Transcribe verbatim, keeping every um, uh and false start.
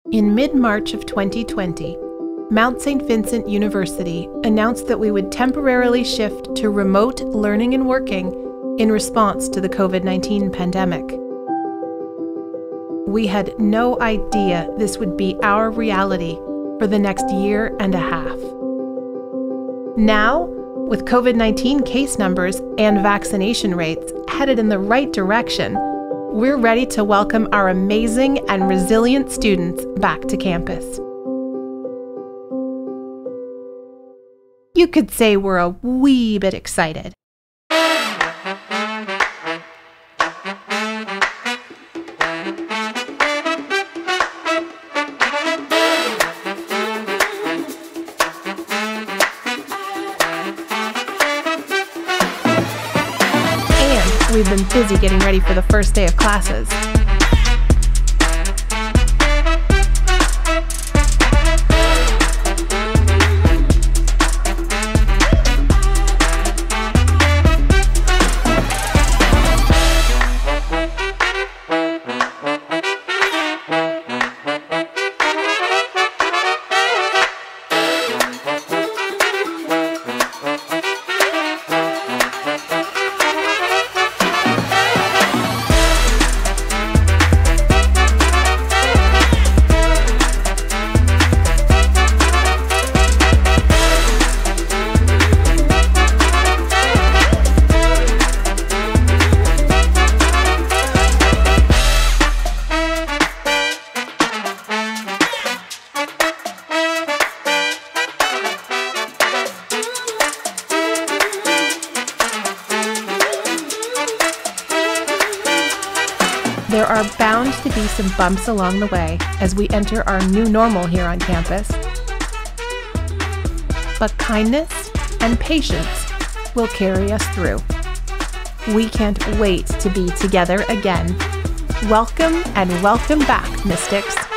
In mid-March of twenty twenty, Mount Saint Vincent University announced that we would temporarily shift to remote learning and working in response to the COVID nineteen pandemic. We had no idea this would be our reality for the next year and a half. Now, with COVID nineteen case numbers and vaccination rates headed in the right direction, we're ready to welcome our amazing and resilient students back to campus. You could say we're a wee bit excited. And we've been busy getting ready for the first day of classes. There are bound to be some bumps along the way as we enter our new normal here on campus. But kindness and patience will carry us through. We can't wait to be together again. Welcome and welcome back, Mystics.